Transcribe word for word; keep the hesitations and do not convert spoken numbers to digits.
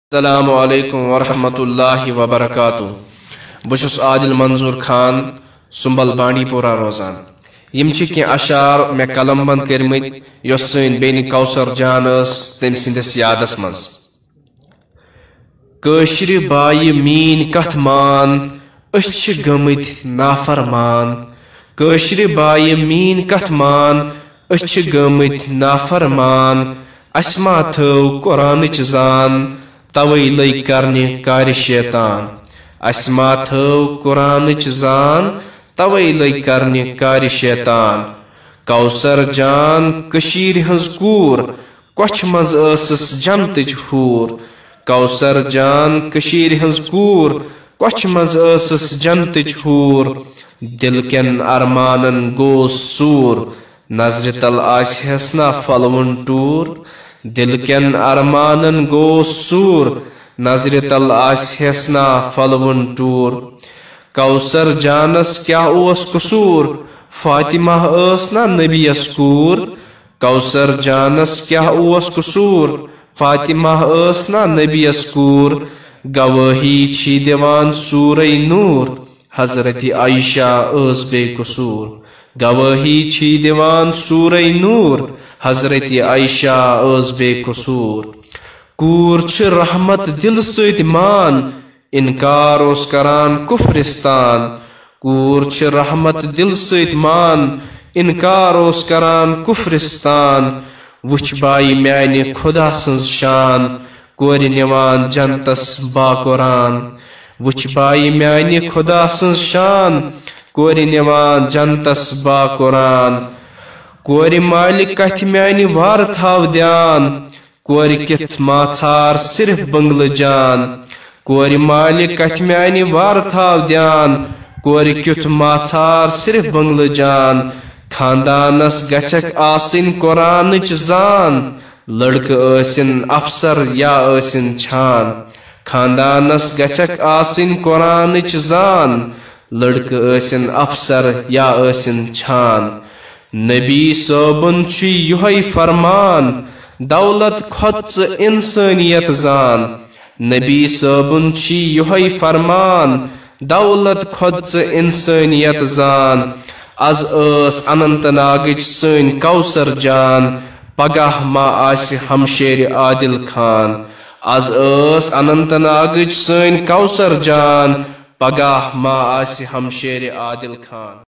अस्सलामु अलैकुम वरहमतुल्लाहि वबरकातुहू। बुशुस आदिल मंजूर खान सुंबल बांडीपोरा रोजान। यम छ के अशार मे कलम बंद करमित योस सैन बेनि कौसर जान तम सिंदस यादस मज। कशिर बाय मीन कथ मान अस छ गमित नाफरमान। कशिर बाय मीन कथ मान अस छ गमित नाफरमान। अस्मा थो कुरान च जान तवै लै करने कार शैतान। अस्मा थो कुरान च जान तवै लै करने कार शैतान। कौसर जान कशीर हंस कूर कोछ मज असस जन्नतच हूर। कौसर जान कशीर हंस कूर कोछ मज असस जन्नतच हूर। दिल केन अरमानन गोस सूर नजर तल आसहस ना फलवन टूर। दिल केन अरमानन गोस सूर नजर तल आसहस ना फलवन टूर। कौसर जानस क्या ओस कसूर फातिमा अस ना नबियस कूर। कौसर जानस क्या ओस कसूर फातिमा अस ना नबियस कूर। गवाही छी दिवान सूरई नूर हजरत आयशा अस बेकसूर। गवाही छी दिवान सूरई नूर हजरत आयशा अस बेकसूर। कूर छ रहमत दिल सत मान इनकार ओस करान कुफ्रिस्तान। कूर छ रहमत दिल सत मान इनकार ओस करान कुफ्रिस्तान। वुछ बाई म्याने खुदा सन्स शान कोर निवान जन्नतस बाकुरान। वुछ बाई म्याने खुदा सन्स शान कोर निवान जन्नतस बाकुरान। कोर मालिक कथ म्याने वार थाव ध्यान कोर किथ माछार सिर्फ बंगल जान। कोर मालिक कथ म्याने वार थाव ध्यान कोर किथ माछार सिर्फ बंगल जान। खानदानस गछक आसिन कुरान च जान लड़क आसिन अफसर या आसिन छान। खानदानस गछक आसिन कुरान च जान लड़क आसिन अफसर या आसिन छान। नबी सोबन छु युहै फरमान दौलत खोच इंसानियत जान। नबी सोबन छु युहै फरमान दौलत खोच इंसानियत जान। आज अस अनंतनागच सन कौसर जान पगाह मा आस हमशेर आदिल खान। आज अस अनंतनागच सन कौसर जान पगाह मा आस हमशेर आदिल खान।